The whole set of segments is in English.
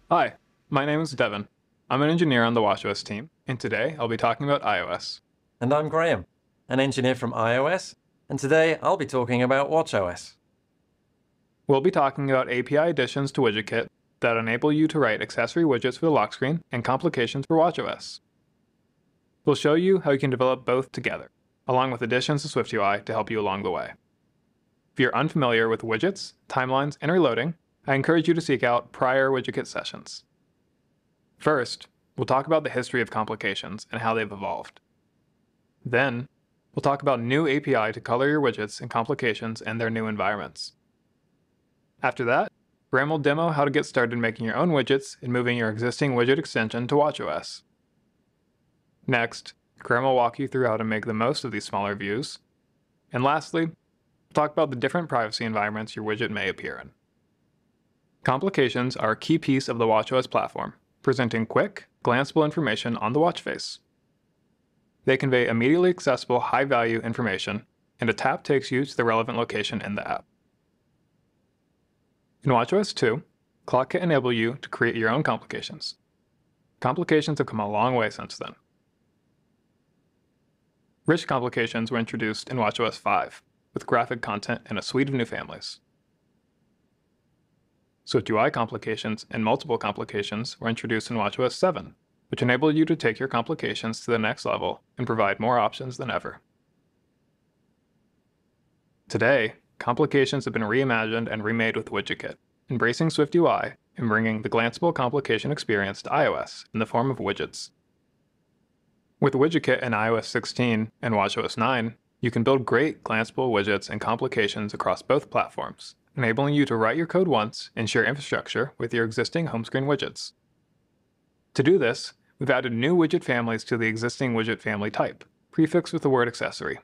Hi, my name is Devin. I'm an engineer on the watchOS team, and today I'll be talking about iOS. And I'm Graham, an engineer from iOS, and today I'll be talking about watchOS. We'll be talking about API additions to WidgetKit that enable you to write accessory widgets for the lock screen and complications for watchOS. We'll show you how you can develop both together, along with additions to SwiftUI to help you along the way. If you're unfamiliar with widgets, timelines, and reloading, I encourage you to seek out prior WidgetKit sessions. First, we'll talk about the history of complications and how they've evolved. Then, we'll talk about new API to color your widgets and complications and their new environments. After that, Graham will demo how to get started making your own widgets and moving your existing widget extension to watchOS. Next, Graham will walk you through how to make the most of these smaller views. And lastly, we'll talk about the different privacy environments your widget may appear in. Complications are a key piece of the watchOS platform, presenting quick, glanceable information on the watch face. They convey immediately accessible high-value information, and a tap takes you to the relevant location in the app. In watchOS 2, ClockKit enables you to create your own complications. Complications have come a long way since then. Rich complications were introduced in watchOS 5, with graphic content and a suite of new families. SwiftUI complications and multiple complications were introduced in watchOS 7, which enable you to take your complications to the next level and provide more options than ever. Today, complications have been reimagined and remade with WidgetKit, embracing SwiftUI and bringing the glanceable complication experience to iOS in the form of widgets. With WidgetKit in iOS 16 and watchOS 9, you can build great glanceable widgets and complications across both platforms, enabling you to write your code once and share infrastructure with your existing home screen widgets. To do this, we've added new widget families to the existing widget family type, prefixed with the word accessory.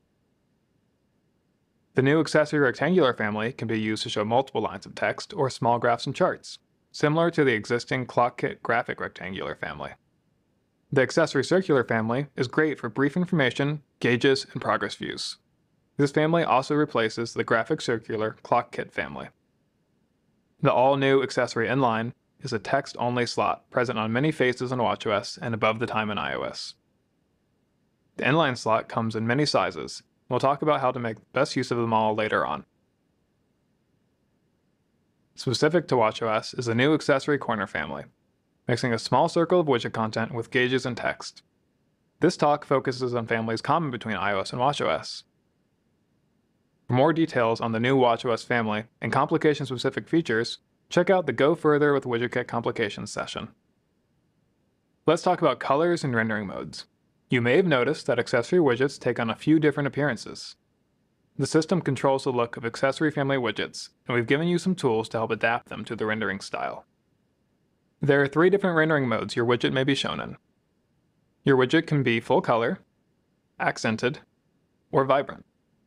The new accessory rectangular family can be used to show multiple lines of text or small graphs and charts, similar to the existing ClockKit graphic rectangular family. The accessory circular family is great for brief information, gauges, and progress views. This family also replaces the graphic circular ClockKit family. The all-new accessory inline is a text-only slot present on many faces on watchOS and above the time in iOS. The inline slot comes in many sizes, and we'll talk about how to make the best use of them all later on. Specific to watchOS is the new accessory corner family, mixing a small circle of widget content with gauges and text. This talk focuses on families common between iOS and watchOS. For more details on the new watchOS family and complication-specific features, check out the Go Further with WidgetKit Complications session. Let's talk about colors and rendering modes. You may have noticed that accessory widgets take on a few different appearances. The system controls the look of accessory family widgets, and we've given you some tools to help adapt them to the rendering style. There are 3 different rendering modes your widget may be shown in. Your widget can be full color, accented, or vibrant.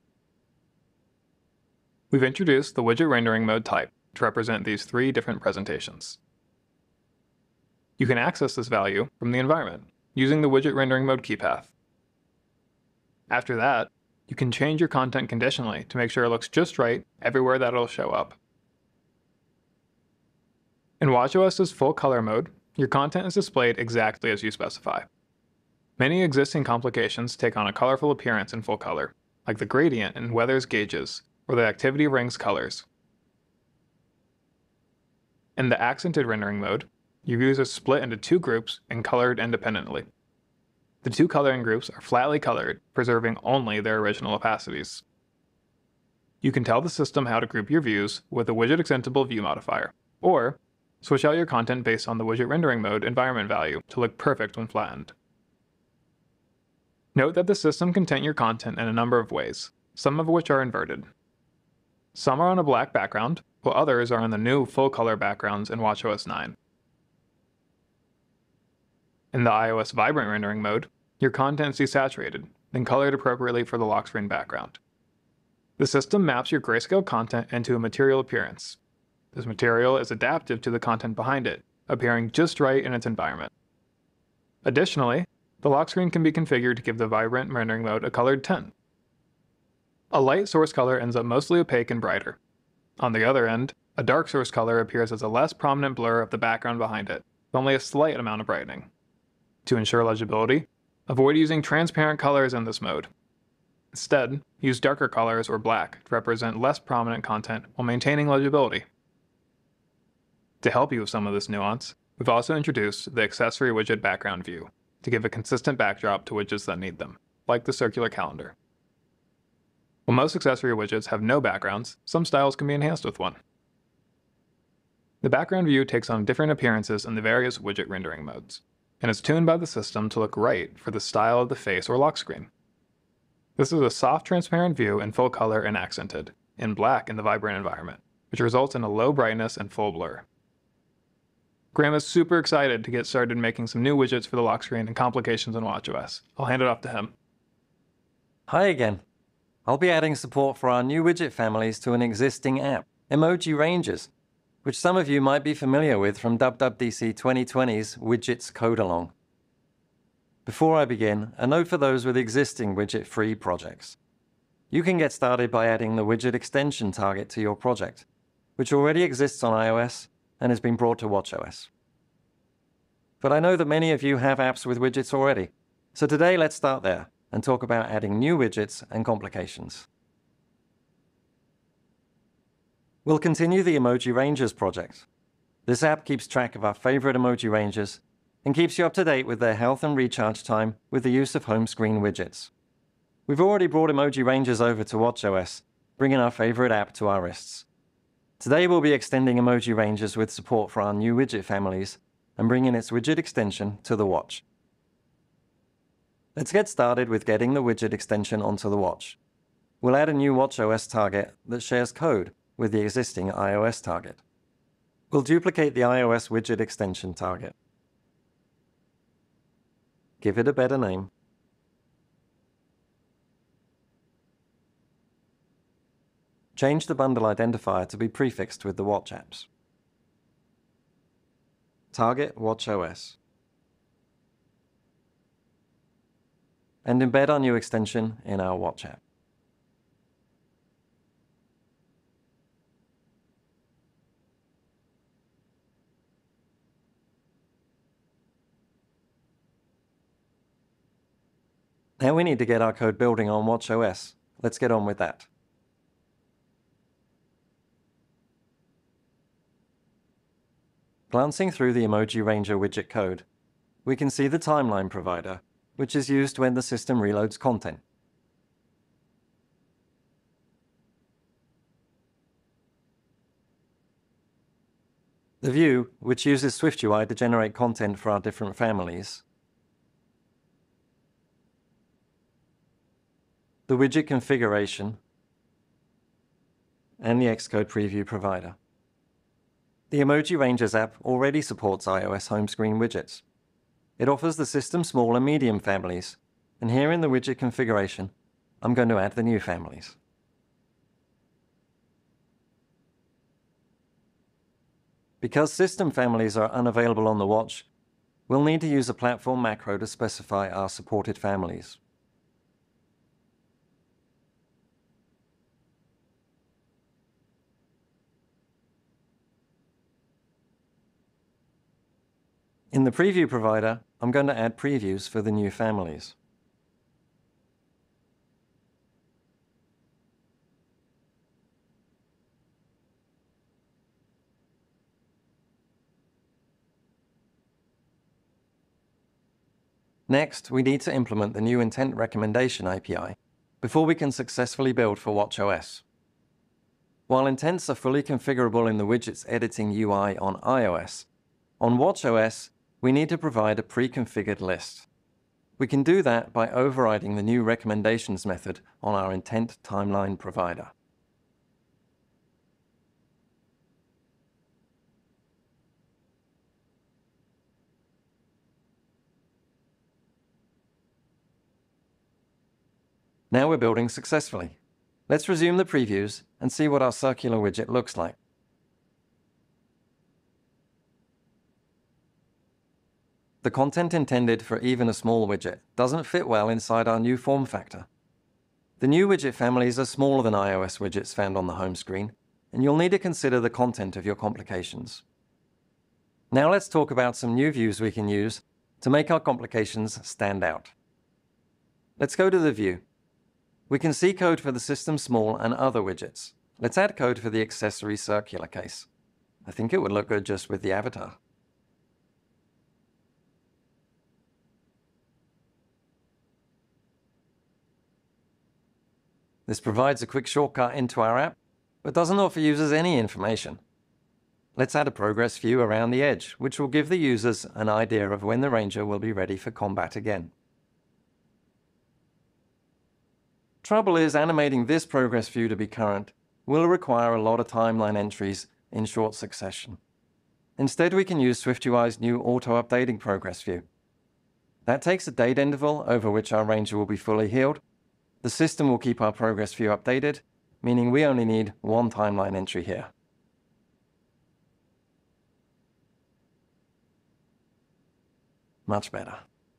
We've introduced the widget rendering mode type to represent these 3 different presentations. You can access this value from the environment using the widget rendering mode key path. After that, you can change your content conditionally to make sure it looks just right everywhere that it'll show up. In watchOS's full color mode, your content is displayed exactly as you specify. Many existing complications take on a colorful appearance in full color, like the gradient in weather's gauges or the activity ring's colors. In the accented rendering mode, your views are split into 2 groups and colored independently. The 2 coloring groups are flatly colored, preserving only their original opacities. You can tell the system how to group your views with the widget extentable view modifier, or switch out your content based on the widget rendering mode environment value to look perfect when flattened. Note that the system can tint your content in a number of ways, some of which are inverted. Some are on a black background, while others are on the new full-color backgrounds in watchOS 9. In the iOS vibrant rendering mode, your content is desaturated, then colored appropriately for the lock screen background. The system maps your grayscale content into a material appearance. This material is adaptive to the content behind it, appearing just right in its environment. Additionally, the lock screen can be configured to give the vibrant rendering mode a colored tint. A light source color ends up mostly opaque and brighter. On the other end, A dark source color appears as a less prominent blur of the background behind it, with only a slight amount of brightening. To ensure legibility, avoid using transparent colors in this mode. Instead, use darker colors or black to represent less prominent content while maintaining legibility. To help you with some of this nuance, we've also introduced the accessory widget background view to give a consistent backdrop to widgets that need them, like the circular calendar. While most accessory widgets have no backgrounds, some styles can be enhanced with one. The background view takes on different appearances in the various widget rendering modes, and is tuned by the system to look right for the style of the face or lock screen. This is a soft, transparent view in full color and accented, in black in the vibrant environment, which results in a low brightness and full blur. Graham is super excited to get started making some new widgets for the lock screen and complications in watchOS. I'll hand it off to him. Hi again. I'll be adding support for our new widget families to an existing app, Emoji Ranges, which some of you might be familiar with from WWDC22's Widgets Code-Along. Before I begin, a note for those with existing widget-free projects. You can get started by adding the widget extension target to your project, which already exists on iOS and has been brought to watchOS. But I know that many of you have apps with widgets already, so today let's start there and talk about adding new widgets and complications. We'll continue the Emoji Ranges project. This app keeps track of our favorite emoji ranges and keeps you up to date with their health and recharge time with the use of home screen widgets. We've already brought Emoji Ranges over to watchOS, bringing our favorite app to our wrists. Today we'll be extending Emoji Ranges with support for our new widget families and bringing its widget extension to the watch. Let's get started with getting the widget extension onto the watch. We'll add a new watchOS target that shares code with the existing iOS target. We'll duplicate the iOS widget extension target. Give it a better name. Change the bundle identifier to be prefixed with the watch apps. Target watchOS. And embed our new extension in our watch app. Now we need to get our code building on watchOS. Let's get on with that. Glancing through the Emoji Ranger widget code, we can see the timeline provider, which is used when the system reloads content. The view, which uses SwiftUI to generate content for our different families. The widget configuration, and the Xcode preview provider. The Emoji Ranges app already supports iOS home screen widgets. It offers the system small and medium families, and here in the widget configuration, I'm going to add the new families. Because system families are unavailable on the watch, we'll need to use a platform macro to specify our supported families. In the preview provider, I'm going to add previews for the new families. Next, we need to implement the new intent recommendation API before we can successfully build for watchOS. While intents are fully configurable in the widget's editing UI on iOS, on watchOS, we need to provide a pre-configured list. We can do that by overriding the new recommendations method on our intent timeline provider. Now we're building successfully. Let's resume the previews and see what our circular widget looks like. The content intended for even a small widget doesn't fit well inside our new form factor. The new widget families are smaller than iOS widgets found on the home screen, and you'll need to consider the content of your complications. Now let's talk about some new views we can use to make our complications stand out. Let's go to the view. We can see code for the system small and other widgets. Let's add code for the accessory circular case. I think it would look good just with the avatar. This provides a quick shortcut into our app, but doesn't offer users any information. Let's add a progress view around the edge, which will give the users an idea of when the Ranger will be ready for combat again. Trouble is, animating this progress view to be current will require a lot of timeline entries in short succession. Instead, we can use SwiftUI's new auto-updating progress view. That takes a date interval over which our Ranger will be fully healed. The system will keep our progress view updated, meaning we only need one timeline entry here. Much better.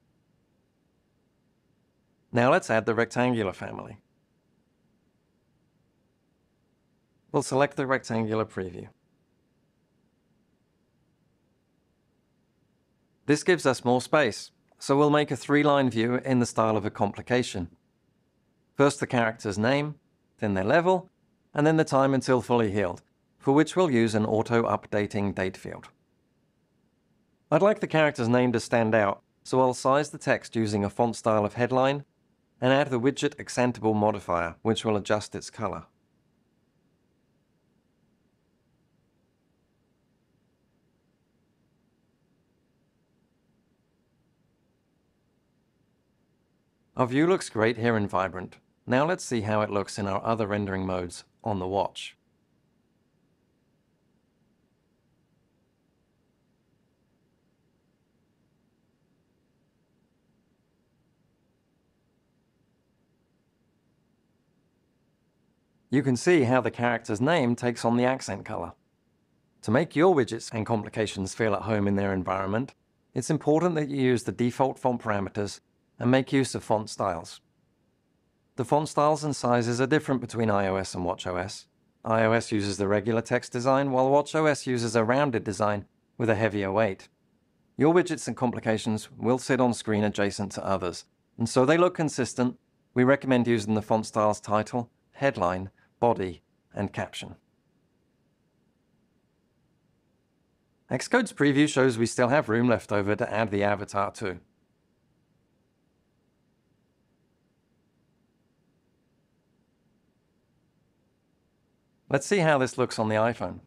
Now let's add the rectangular family. We'll select the rectangular preview. This gives us more space, so we'll make a 3-line view in the style of a complication. First the character's name, then their level, and then the time until fully healed, for which we'll use an auto-updating date field. I'd like the character's name to stand out, so I'll size the text using a font style of headline and add the widget accentable modifier, which will adjust its color. Our view looks great here in Vibrant. Now let's see how it looks in our other rendering modes on the watch. You can see how the character's name takes on the accent color. To make your widgets and complications feel at home in their environment, it's important that you use the default font parameters and make use of font styles. The font styles and sizes are different between iOS and watchOS. iOS uses the regular text design, while watchOS uses a rounded design with a heavier weight. Your widgets and complications will sit on screen adjacent to others, and so they look consistent. We recommend using the font styles title, headline, body, and caption. Xcode's preview shows we still have room left over to add the avatar too. Let's see how this looks on the iPhone.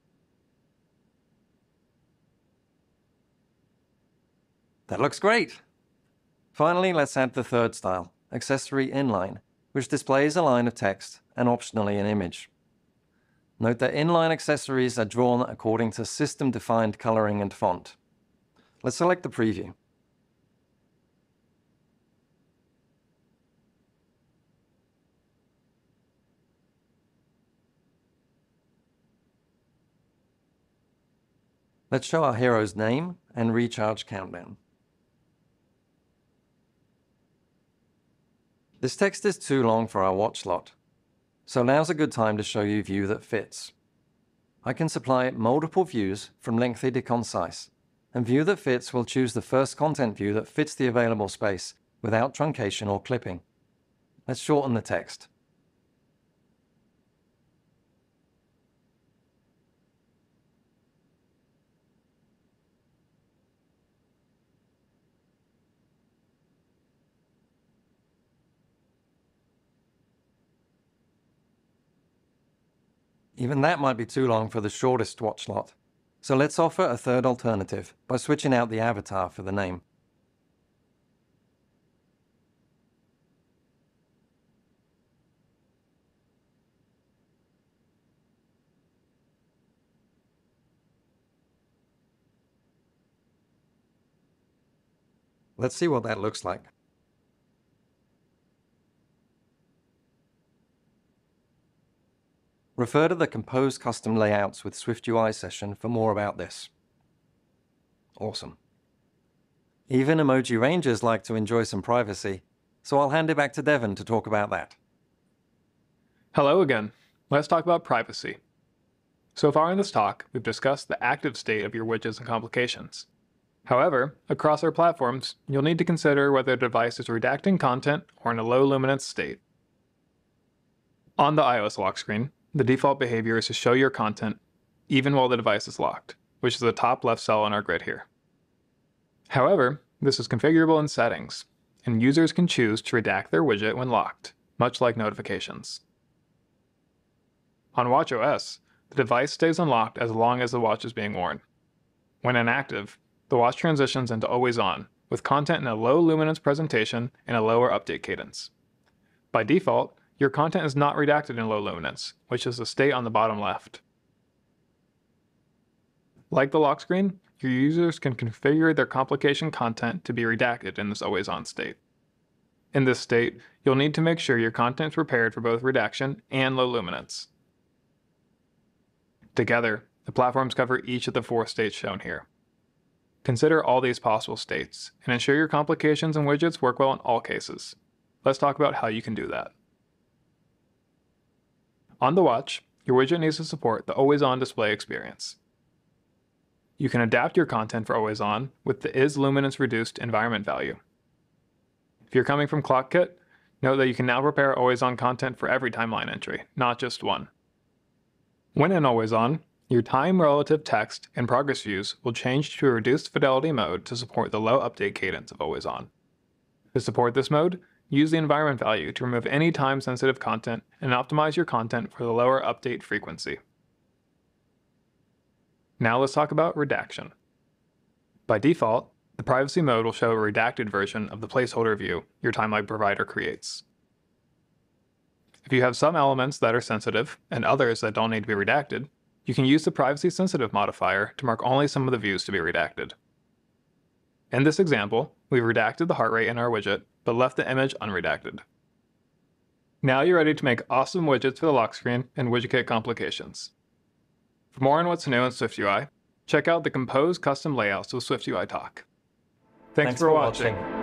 That looks great! Finally, let's add the third style, accessory inline, which displays a line of text and optionally an image. Note that inline accessories are drawn according to system-defined coloring and font. Let's select the preview. Let's show our hero's name and recharge countdown. This text is too long for our watch slot, so now's a good time to show you a view that fits. I can supply multiple views from lengthy to concise, and view that fits will choose the first content view that fits the available space without truncation or clipping. Let's shorten the text. Even that might be too long for the shortest watch slot, so let's offer a third alternative by switching out the avatar for the name. Let's see what that looks like. Refer to the Compose Custom Layouts with SwiftUI session for more about this. Awesome. Even emoji rangers like to enjoy some privacy, so I'll hand it back to Devon to talk about that. Hello again. Let's talk about privacy. So far in this talk, we've discussed the active state of your widgets and complications. However, across our platforms, you'll need to consider whether the device is redacting content or in a low luminance state. On the iOS lock screen, the default behavior is to show your content even while the device is locked, which is the top left cell on our grid here. However, this is configurable in settings, and users can choose to redact their widget when locked, much like notifications. On watchOS, the device stays unlocked as long as the watch is being worn. When inactive, the watch transitions into always on, with content in a low luminance presentation and a lower update cadence. By default, your content is not redacted in low luminance, which is the state on the bottom left. Like the lock screen, your users can configure their complication content to be redacted in this always on state. In this state, you'll need to make sure your content is prepared for both redaction and low luminance. Together, the platforms cover each of the 4 states shown here. Consider all these possible states, and ensure your complications and widgets work well in all cases. Let's talk about how you can do that. On the watch, your widget needs to support the always-on display experience. You can adapt your content for always on with the isLuminance-reduced environment value. If you're coming from ClockKit, note that you can now prepare always-on content for every timeline entry, not just one. When in always on, your time-relative text and progress views will change to a reduced fidelity mode to support the low update cadence of always on. To support this mode, use the environment value to remove any time-sensitive content and optimize your content for the lower update frequency. Now let's talk about redaction. By default, the privacy mode will show a redacted version of the placeholder view your timeline provider creates. If you have some elements that are sensitive and others that don't need to be redacted, you can use the privacy-sensitive modifier to mark only some of the views to be redacted. In this example, we've redacted the heart rate in our widget, but left the image unredacted. Now you're ready to make awesome widgets for the lock screen and WidgetKit complications. For more on what's new in SwiftUI, check out the Compose custom layouts of SwiftUI talk. Thanks for watching.